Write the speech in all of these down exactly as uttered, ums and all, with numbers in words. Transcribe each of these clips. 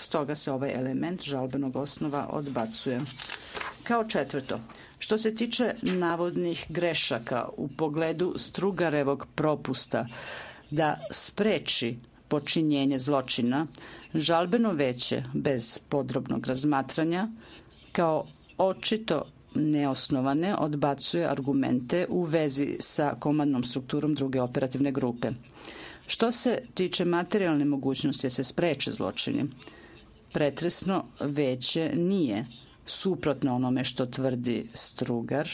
stoga se ovaj element žalbenog osnova odbacuje. Kao četvrto, što se tiče navodnih grešaka u pogledu Strugarevog propusta da spreči počinjenje zločina, žalbeno veće bez podrobnog razmatranja kao očito neosnovane odbacuje argumente u vezi sa komandnom strukturom druge operativne grupe. Što se tiče materijalne mogućnosti da se spreče zločini, pretresno veće nije, suprotno onome što tvrdi Strugar,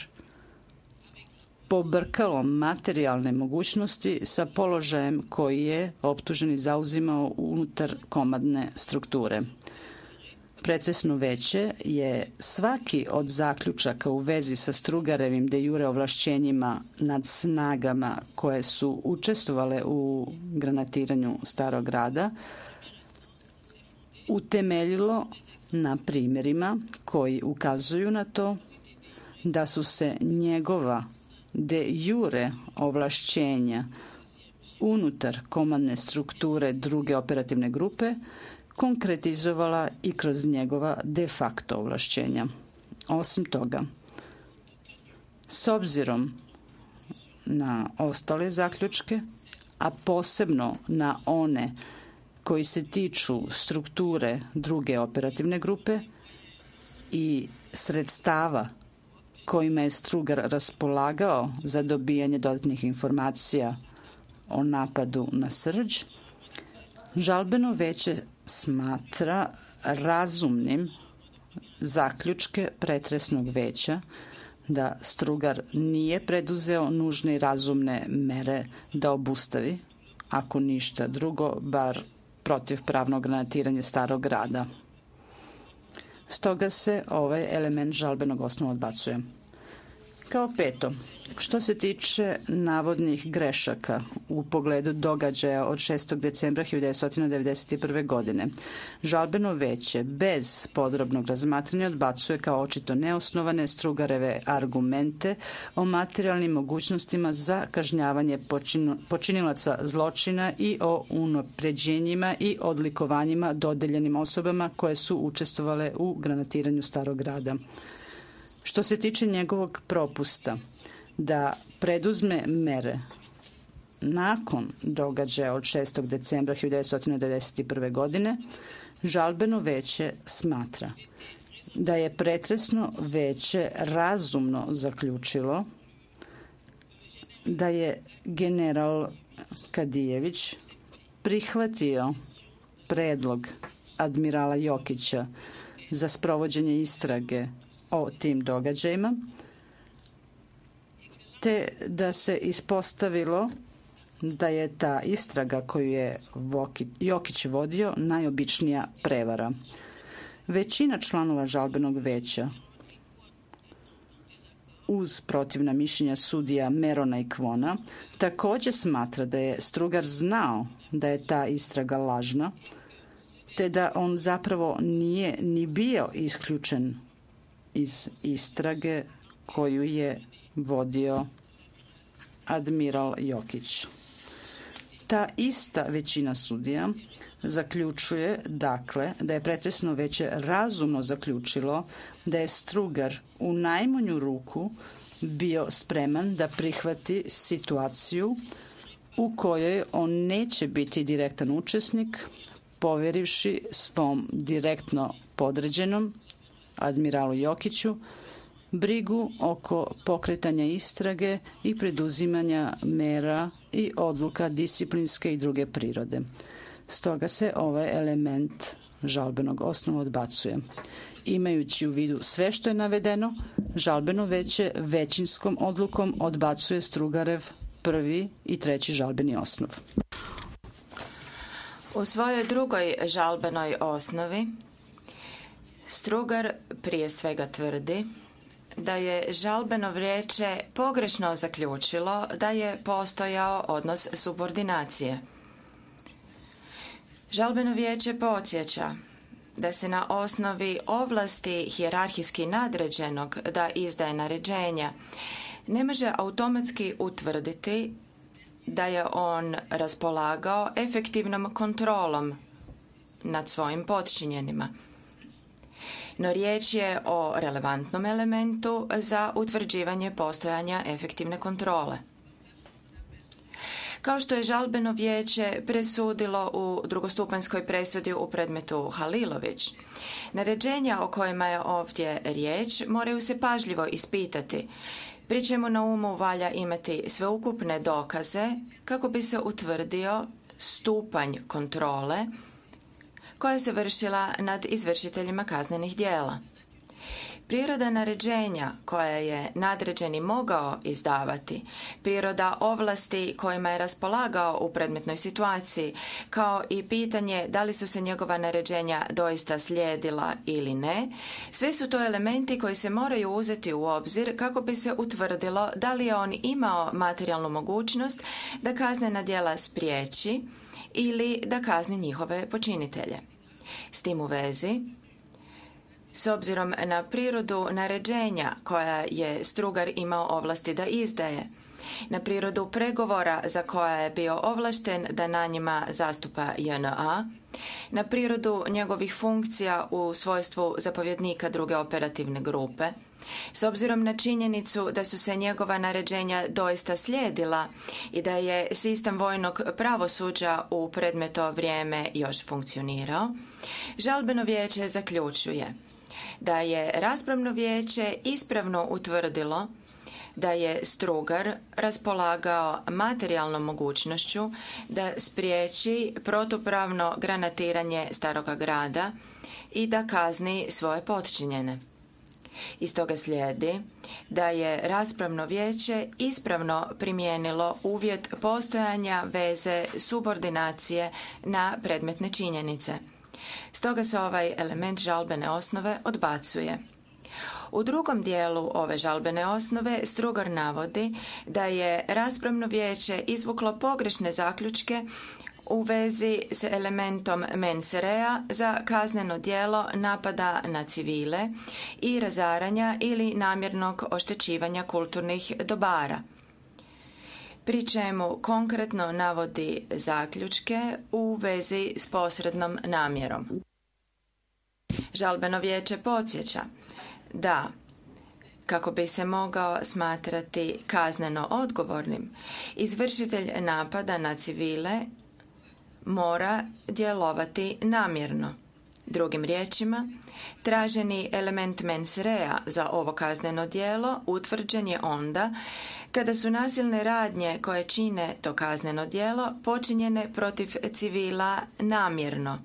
pobrkalo materijalne mogućnosti sa položajem koji je optuženi zauzimao unutar komandne strukture. Pretresno veće je svaki od zaključaka u vezi sa Strugarevim de jure ovlašćenjima nad snagama koje su učestvovale u granatiranju Starog grada utemeljilo na primjerima koji ukazuju na to da su se njegova de jure ovlašćenja unutar komandne strukture druge operativne grupe konkretizovala i kroz njegova de facto ovlašćenja. Osim toga, s obzirom na ostale zaključke, a posebno na one koji se tiču strukture druge operativne grupe i sredstava kojima je Strugar raspolagao za dobijanje dodatnih informacija o napadu na Srđ, žalbeno veće smatra razumnim zaključke pretresnog veća da Strugar nije preduzeo nužne i razumne mere da obustavi, ako ništa drugo, bar protivpravno granatiranje Starog grada. Stoga se ovaj element žalbenog osnova odbacuje. Kao peto, što se tiče navodnih grešaka u pogledu događaja od šestog decembra hiljadu devetsto devedeset prve. godine, žalbeno veće bez podrobnog razmatranja odbacuje kao očito neosnovane Strugareve argumente o materijalnim mogućnostima za kažnjavanje počinilaca zločina i o unapređenjima i odlikovanjima dodeljenim osobama koje su učestvovale u granatiranju Starog grada. Što se tiče njegovog propusta da preduzme mere nakon događaja od šestog decembra hiljadu devetsto devedeset prve. godine, žalbeno veće smatra da je pretresno veće razumno zaključilo da je general Kadijević prihvatio predlog admirala Jokića za sprovođenje istrage o tim događajima, te da se ispostavilo da je ta istraga koju je Jokić vodio najobičnija prevara. Većina članova žalbenog veća, uz protivna mišljenja sudija Merona i Kvona, također smatra da je Strugar znao da je ta istraga lažna, te da on zapravo nije ni bio isključen iz istrage koju je vodio admiral Jokić. Ta ista većina sudija zaključuje, dakle, da je pretresno veće razumno zaključilo da je Strugar u najmanju ruku bio spreman da prihvati situaciju u kojoj on neće biti direktan učesnik, povjerivši svom direktno podređenom admiralu Jokiću brigu oko pokretanja istrage i preduzimanja mera i odluka disciplinske i druge prirode. Stoga se ovaj element žalbenog osnova odbacuje. Imajući u vidu sve što je navedeno, žalbeno veće većinskom odlukom odbacuje Strugarev prvi i treći žalbeni osnov. U svojoj drugoj žalbenoj osnovi Strugar prije svega tvrdi da je žalbeno vijeće pogrešno zaključilo da je postojao odnos subordinacije. Žalbeno vijeće podsjeća da se na osnovi ovlasti hijerarhijski nadređenog da izdaje naređenja ne može automatski utvrditi da je on raspolagao efektivnom kontrolom nad svojim potčinjenima. No riječ je o relevantnom elementu za utvrđivanje postojanja efektivne kontrole. Kao što je žalbeno vijeće presudilo u drugostupanjskoj presudi u predmetu Halilović, naređenja o kojima je ovdje riječ moraju se pažljivo ispitati, pri čemu na umu valja imati sveukupne dokaze kako bi se utvrdio stupanj kontrole koja se vršila nad izvršiteljima kaznenih djela. Priroda naređenja koja je nadređeni mogao izdavati, priroda ovlasti kojima je raspolagao u predmetnoj situaciji, kao i pitanje da li su se njegova naređenja doista slijedila ili ne, sve su to elementi koji se moraju uzeti u obzir kako bi se utvrdilo da li je on imao materijalnu mogućnost da kaznena djela spriječi ili da kazni njihove počinitelje. S tim u vezi, s obzirom na prirodu naređenja koja je Strugar imao ovlasti da izdaje, na prirodu pregovora za koja je bio ovlašten da na njima zastupa J N A, na prirodu njegovih funkcija u svojstvu zapovjednika druge operativne grupe, s obzirom na činjenicu da su se njegova naređenja doista slijedila i da je sistem vojnog pravosuđa u predmeto vrijeme još funkcionirao, žalbeno vijeće zaključuje da je raspravno vijeće ispravno utvrdilo da je Strugar raspolagao materijalnom mogućnošću da spriječi protupravno granatiranje Staroga grada i da kazni svoje potčinjene. Iz toga slijedi da je raspravno vijeće ispravno primijenilo uvjet postojanja veze subordinacije na predmetne činjenice. Stoga se ovaj element žalbene osnove odbacuje. U drugom dijelu ove žalbene osnove Strugar navodi da je raspravno vijeće izvuklo pogrešne zaključke u vezi s elementom mens rea za kazneno djelo napada na civile i razaranja ili namjernog oštećivanja kulturnih dobara, pri čemu konkretno navodi zaključke u vezi s posrednom namjerom. Žalbeno vijeće podsjeća da, kako bi se mogao smatrati kazneno odgovornim, izvršitelj napada na civile mora djelovati namjerno. Drugim riječima, traženi element mens rea za ovo kazneno djelo utvrđen je onda kada su nasilne radnje koje čine to kazneno djelo počinjene protiv civila namjerno,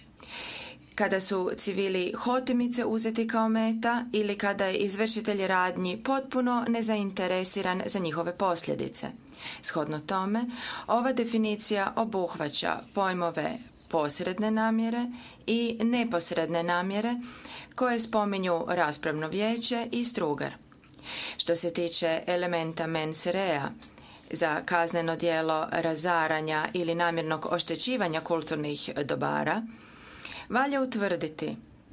kada su civili hotimice uzeti kao meta ili kada je izvršitelj radnji potpuno nezainteresiran za njihove posljedice. Shodno tome, ova definicija obuhvaća pojmove posredne namjere i neposredne namjere koje spominju raspravno vijeće i Strugar. Što se tiče elementa mens rea za kazneno djelo razaranja ili namjernog oštećivanja kulturnih dobara, valja utvrditi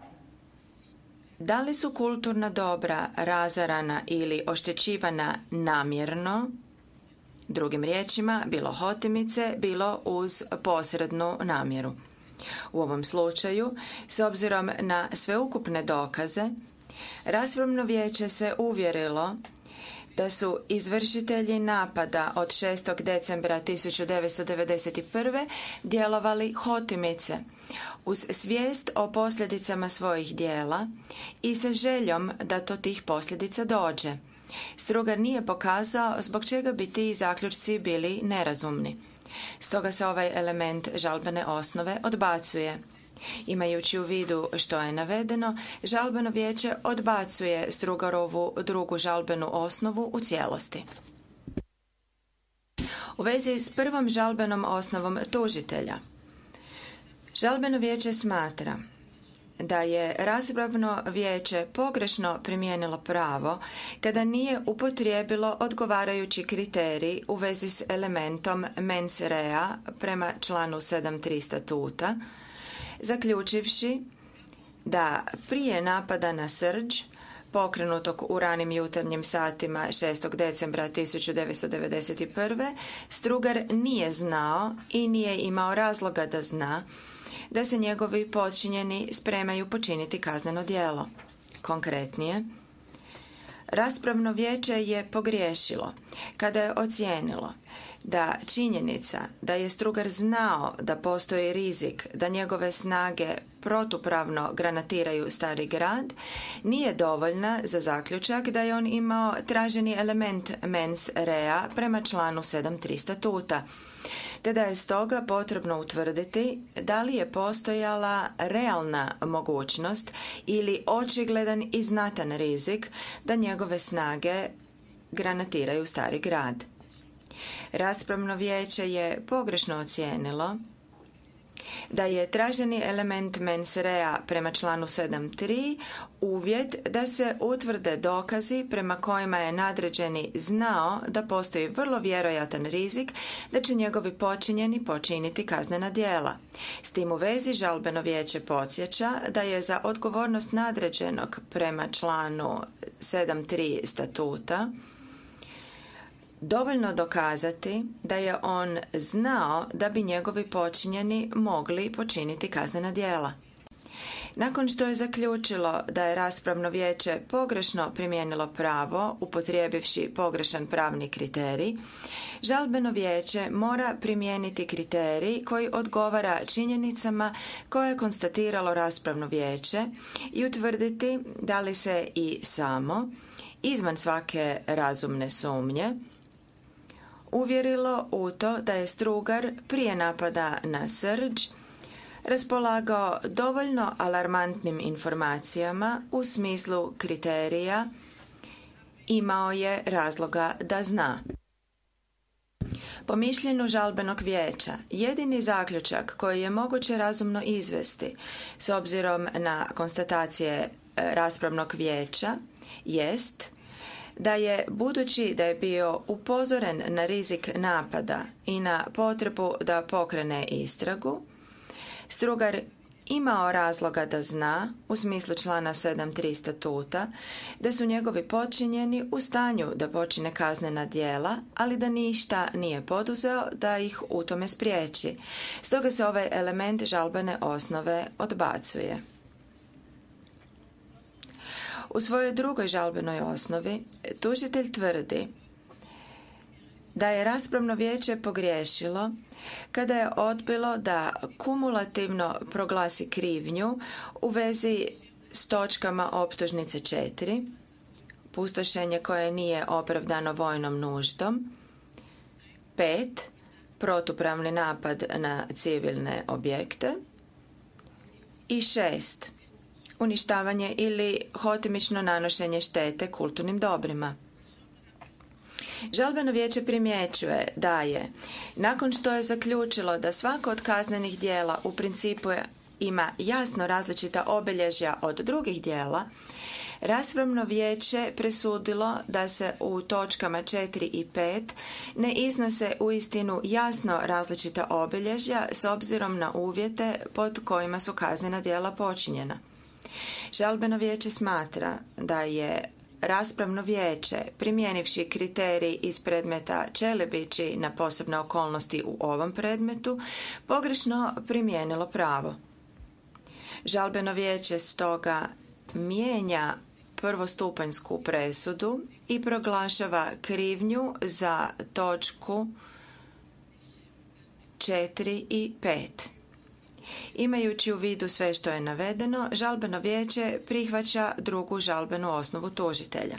da li su kulturna dobra razarana ili oštećivana namjerno, drugim riječima, bilo hotimice, bilo uz posrednu namjeru. U ovom slučaju, s obzirom na sveukupne dokaze, raspravno vijeće se uvjerilo da su izvršitelji napada od šestog decembra tisuću devetsto devedeset prve djelovali hotimice uz svijest o posljedicama svojih djela i sa željom da do tih posljedica dođe. Strugar nije pokazao zbog čega bi ti zaključci bili nerazumni. Stoga se ovaj element žalbene osnove odbacuje. Imajući u vidu što je navedeno, žalbeno vijeće odbacuje Strugarovu drugu žalbenu osnovu u cijelosti. U vezi s prvom žalbenom osnovom tužitelja, žalbeno vijeće smatra da je raspravno vijeće pogrešno primijenilo pravo kada nije upotrijebilo odgovarajući kriterij u vezi s elementom mens rea prema članu sedam tri statuta, zaključivši da prije napada na Srđ, pokrenutog u ranim jutarnjim satima šestog decembra tisuću devetsto devedeset prve, Strugar nije znao i nije imao razloga da zna da se njegovi počinjeni spremaju počiniti kazneno djelo. Konkretnije, raspravno vijeće je pogriješilo kada je ocijenilo da činjenica da je Strugar znao da postoji rizik da njegove snage protupravno granatiraju Stari grad nije dovoljna za zaključak da je on imao traženi element mens rea prema članu sedam tri statuta, te da je stoga potrebno utvrditi da li je postojala realna mogućnost ili očigledan i znatan rizik da njegove snage granatiraju Stari grad. Raspravno vijeće je pogrešno ocijenilo da je traženi element mens rea prema članu sedam tri uvjet da se utvrde dokazi prema kojima je nadređeni znao da postoji vrlo vjerojatan rizik da će njegovi počinjeni počiniti kaznena djela. S tim u vezi žalbeno vijeće podsjeća da je za odgovornost nadređenog prema članu sedam tri statuta dovoljno dokazati da je on znao da bi njegovi počinjeni mogli počiniti kaznena djela. Nakon što je zaključilo da je raspravno vijeće pogrešno primijenilo pravo, upotrijebivši pogrešan pravni kriterij, žalbeno vijeće mora primijeniti kriterij koji odgovara činjenicama koje je konstatiralo raspravno vijeće i utvrditi da li se i samo, izvan svake razumne sumnje, uvjerilo u to da je Strugar prije napada na Srđ raspolagao dovoljno alarmantnim informacijama u smislu kriterija imao je razloga da zna. Po mišljenju žalbenog vijeća, jedini zaključak koji je moguće razumno izvesti s obzirom na konstatacije raspravnog vijeća jest da je, budući da je bio upozoren na rizik napada i na potrebu da pokrene istragu, Strugar imao razloga da zna, u smislu člana sedam tri statuta, da su njegovi počinjeni u stanju da počine kaznena djela, ali da ništa nije poduzeo da ih u tome spriječi. Stoga se ovaj element žalbene osnove odbacuje. U svojoj drugoj žalbenoj osnovi tužitelj tvrdi da je raspravno vijeće pogriješilo kada je odbilo da kumulativno proglasi krivnju u vezi s točkama optužnice četiri, pustošenje koje nije opravdano vojnom nuždom, pet, protupravni napad na civilne objekte i šest, uništavanje ili hotimično nanošenje štete kulturnim dobrima. Žalbeno vijeće primjećuje da je, nakon što je zaključilo da svako od kaznenih djela u principu ima jasno različita obilježja od drugih djela, raspravno vijeće presudilo da se u točkama četiri i pet ne iznose uistinu jasno različita obilježja s obzirom na uvjete pod kojima su kaznena djela počinjena. Žalbeno vijeće smatra da je raspravno vijeće, primijenivši kriterij iz predmeta Čelebići na posebne okolnosti u ovom predmetu, pogrešno primijenilo pravo. Žalbeno vijeće stoga mijenja prvostupanjsku presudu i proglašava krivnju za točku četiri i pet. Imajući u vidu sve što je navedeno, žalbeno vijeće prihvaća drugu žalbenu osnovu tužitelja.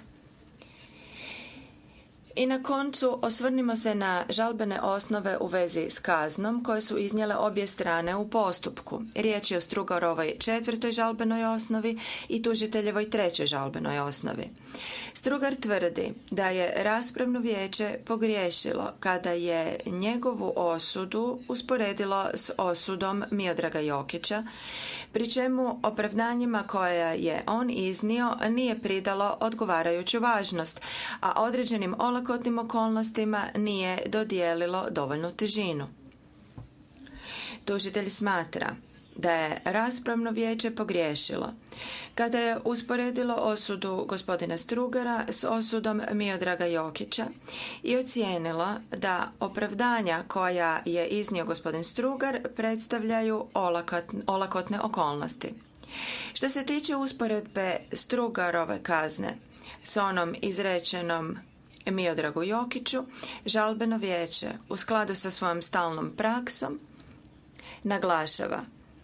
I na koncu osvrnimo se na žalbene osnove u vezi s kaznom koje su iznijele obje strane u postupku. Riječ je o Strugarovoj četvrtoj žalbenoj osnovi i tužiteljevoj trećoj žalbenoj osnovi. Strugar tvrdi da je raspravno vijeće pogriješilo kada je njegovu osudu usporedilo s osudom Miodraga Jokića, pri čemu opravdanjima koja je on iznio nije pridalo odgovarajuću važnost, a određenim olakotnim okolnostima nije dodijelilo dovoljnu težinu. Tužitelj smatra da je raspravno vijeće pogriješilo kada je usporedilo osudu gospodina Strugara s osudom Miodraga Jokića i ocijenilo da opravdanja koja je iznio gospodin Strugar predstavljaju olakotne okolnosti. Što se tiče usporedbe Strugarove kazne s onom izrečenom Miodragu Jokiću, žalbeno vijeće u skladu sa svojom stalnom praksom naglašava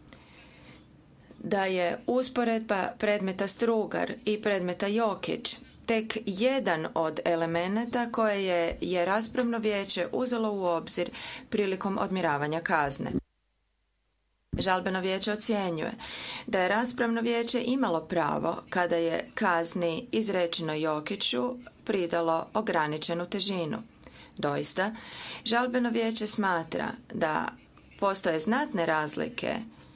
da je usporedba predmeta Strugar i predmeta Jokić tek jedan od elemenata koje je, je raspravno vijeće uzelo u obzir prilikom odmiravanja kazne. Žalbeno vijeće ocjenjuje da je raspravno vijeće imalo pravo kada je kazni izrečeno Jokiću pridalo ograničenu težinu. Doista, žalbeno vijeće smatra da postoje znatne razlike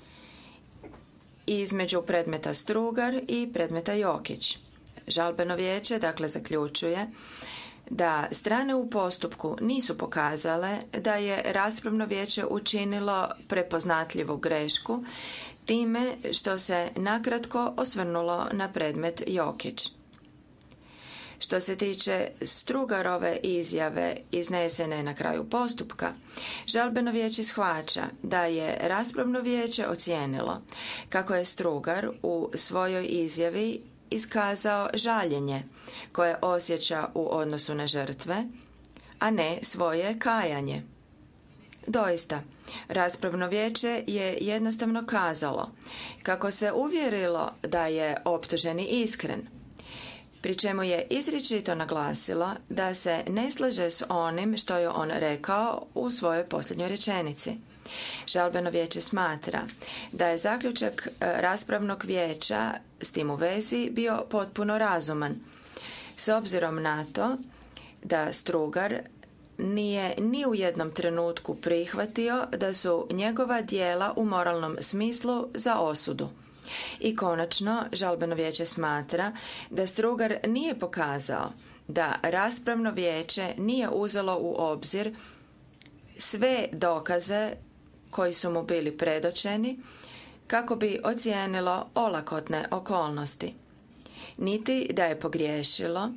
između predmeta Strugar i predmeta Jokić. Žalbeno vijeće dakle zaključuje da strane u postupku nisu pokazale da je raspravno vijeće učinilo prepoznatljivu grešku time što se nakratko osvrnulo na predmet Jokić. Što se tiče Strugarove izjave iznesene na kraju postupka, žalbeno vijeće shvaća da je raspravno vijeće ocijenilo kako je Strugar u svojoj izjavi iskazao žaljenje koje osjeća u odnosu na žrtve, a ne svoje kajanje. Doista, raspravno vijeće je jednostavno kazalo kako se uvjerilo da je optuženi iskren, pri čemu je izričito naglasila da se ne slaže s onim što je on rekao u svojoj posljednjoj rečenici. Žalbeno vijeće smatra da je zaključak raspravnog vijeća s tim u vezi bio potpuno razuman, s obzirom na to da Strugar nije ni u jednom trenutku prihvatio da su njegova djela u moralnom smislu za osudu. I konačno, žalbeno vijeće smatra da Strugar nije pokazao da raspravno vijeće nije uzelo u obzir sve dokaze koji su mu bili predočeni kako bi ocijenilo olakotne okolnosti, niti da je pogriješilo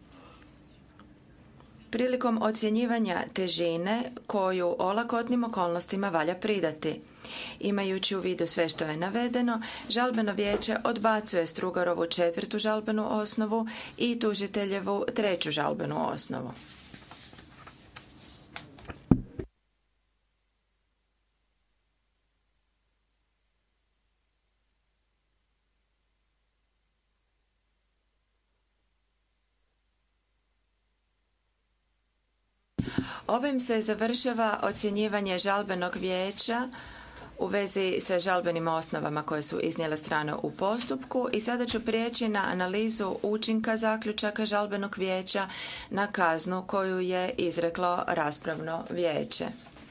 prilikom ocjenjivanja težine koju olakotnim okolnostima valja pridati. Imajući u vidu sve što je navedeno, žalbeno vijeće odbacuje Strugarovu četvrtu žalbenu osnovu i tužiteljevu treću žalbenu osnovu. Ovim se završava ocjenjivanje žalbenog vijeća u vezi sa žalbenim osnovama koje su iznijele strane u postupku i sada ću prijeći na analizu učinka zaključaka žalbenog vijeća na kaznu koju je izreklo raspravno vijeće.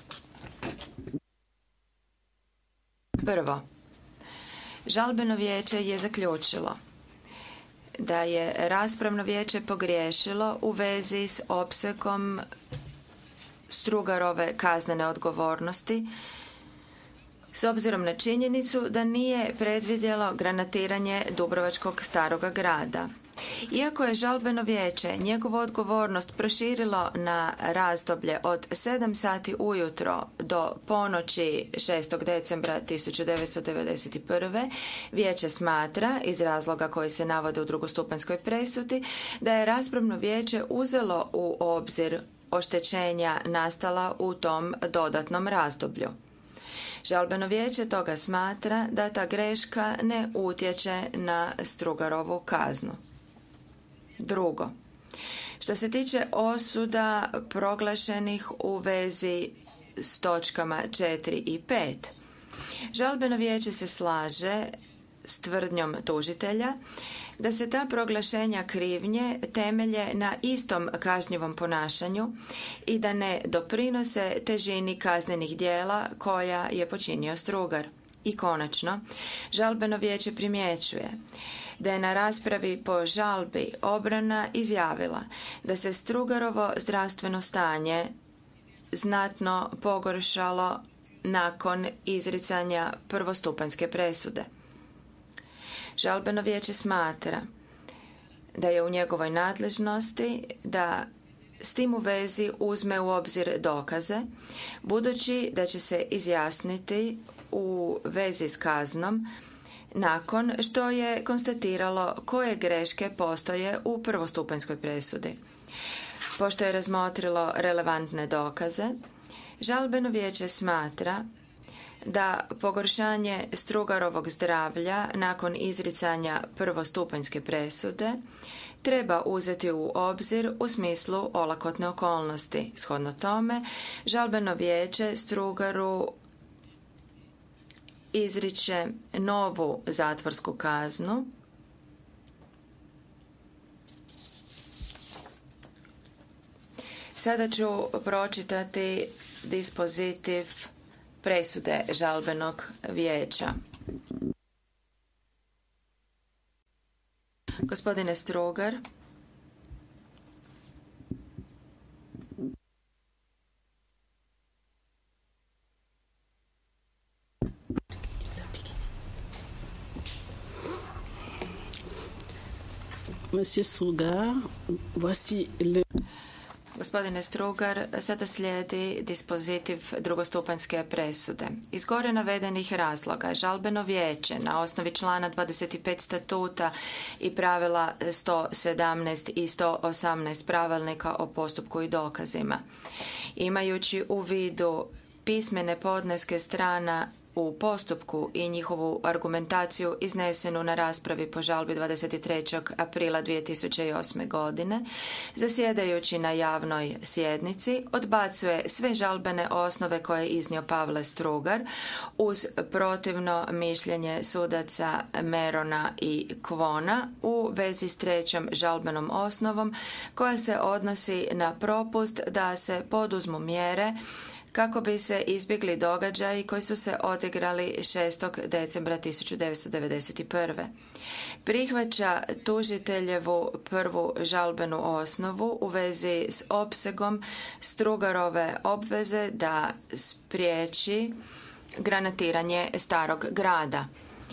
Prvo, žalbeno vijeće je zaključilo da je raspravno vijeće pogriješilo u vezi s opsegom Strugarove kaznene odgovornosti s obzirom na činjenicu da nije predvidjelo granatiranje Dubrovačkog staroga grada. Iako je žalbeno vijeće njegovu odgovornost proširilo na razdoblje od sedam sati ujutro do ponoći šestog decembra tisuću devetsto devedeset prve. vijeće smatra, iz razloga koji se navode u drugostupanjskoj presudi, da je raspravno vijeće uzelo u obzir oštećenja nastala u tom dodatnom razdoblju. Žalbeno vijeće toga smatra da ta greška ne utječe na Strugarovu kaznu. Drugo, što se tiče osuda proglašenih u vezi s točkama četiri i pet, žalbeno vijeće se slaže s tvrdnjom tužitelja da se ta proglašenja krivnje temelje na istom kažnjivom ponašanju i da ne doprinose težini kaznenih djela koja je počinio Strugar. I konačno, žalbeno vijeće primjećuje da je na raspravi po žalbi obrana izjavila da se Strugarovo zdravstveno stanje znatno pogoršalo nakon izricanja prvostupanjske presude. Žalbeno vijeće smatra da je u njegovoj nadležnosti da s tim u vezi uzme u obzir dokaze, budući da će se izjasniti u vezi s kaznom nakon što je konstatiralo koje greške postoje u prvostupanjskoj presudi. Pošto je razmotrilo relevantne dokaze, žalbeno vijeće smatra da pogoršanje Strugarovog zdravlja nakon izricanja prvostupanjske presude treba uzeti u obzir u smislu olakotne okolnosti. Shodno tome, žalbeno vijeće Strugaru izriče novu zatvorsku kaznu Sada ću pročitati dispozitiv presude žalbenog vijeća. Gospodine Strugar, Monsieur Strugar, voici le... Gospodine Strugar, sada slijedi dispozitiv drugostupanjske presude. Iz gore navedenih razloga žalbeno vijeće na osnovi člana dvadeset pet statuta i pravila sto sedamnaest i sto osamnaest pravilnika o postupku i dokazima, imajući u vidu pismene podneske strana u postupku i njihovu argumentaciju iznesenu na raspravi po žalbi dvadeset trećeg aprila dvije tisuće osme. godine, zasjedajući na javnoj sjednici, odbacuje sve žalbene osnove koje je iznio Pavle Strugar uz protivno mišljenje sudaca Merona i Kvona u vezi s trećom žalbenom osnovom koja se odnosi na propust da se poduzmu mjere kako bi se izbjegli događaji koji su se odigrali šestog decembra tisuću devetsto devedeset prve. Prihvaća tužiteljevu prvu žalbenu osnovu u vezi s opsegom Strugarove obveze da spriječi granatiranje starog grada.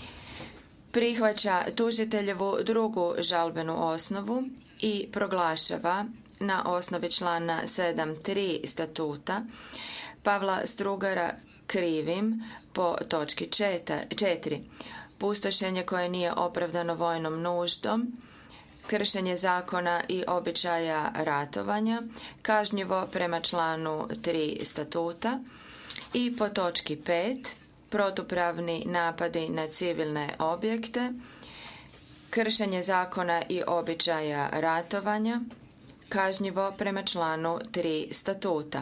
Prihvaća tužiteljevu drugu žalbenu osnovu i proglašava na osnovi člana sedam tri statuta Pavla Strugara krivim po točki četiri. Pustošenje koje nije opravdano vojnom nuždom, kršenje zakona i običaja ratovanja, kažnjivo prema članu tri statuta i po točki pet. Protupravni napadi na civilne objekte, kršenje zakona i običaja ratovanja, kažnjivo prema članu tri statuta.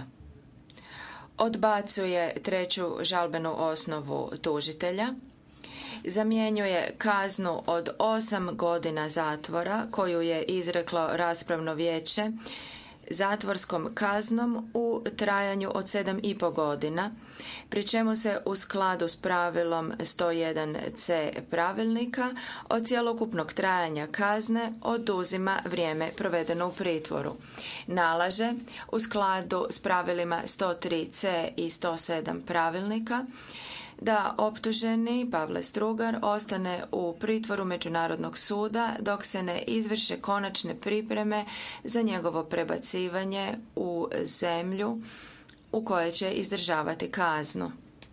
Odbacuje treću žalbenu osnovu tužitelja, zamjenjuje kaznu od osam godina zatvora koju je izreklo raspravno vijeće zatvorskom kaznom u trajanju od sedam i pol godina, pri čemu se u skladu s pravilom sto jedan c pravilnika od cjelokupnog trajanja kazne oduzima vrijeme provedeno u pritvoru. Nalaže u skladu s pravilima sto tri c i sto sedam pravilnika da optuženi Pavle Strugar ostane u pritvoru Međunarodnog suda dok se ne izvrše konačne pripreme za njegovo prebacivanje u zemlju u kojoj će izdržavati kaznu.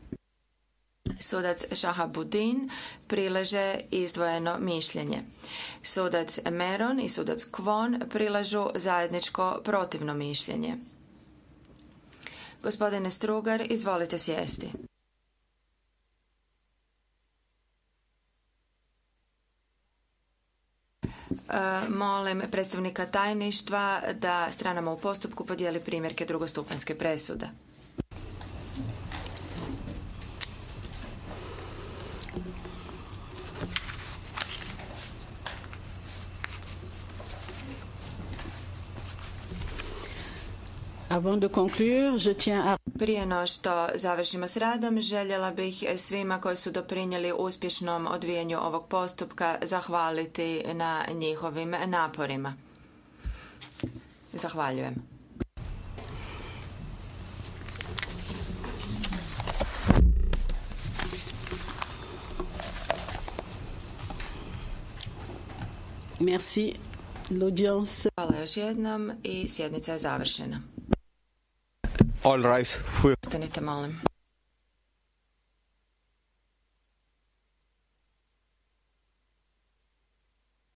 Sudac Šahabudin prilaže izdvojeno mišljenje. Sudac Meron i sudac Kvon prilažu zajedničko protivno mišljenje. Gospodine Strugar, izvolite sjesti. Molim predstavnika tajništva da stranama u postupku podijeli primjerke drugostupanjske presude. Avant de conclure, je tiens à... Prije no što završimo s radom, željela bih svima koji su doprinijeli uspješnom odvijanju ovog postupka zahvaliti na njihovim naporima. Zahvaljujem. Merci. L'audience. Hvala još jednom i sjednica je završena. All rise. Ostanite, molim.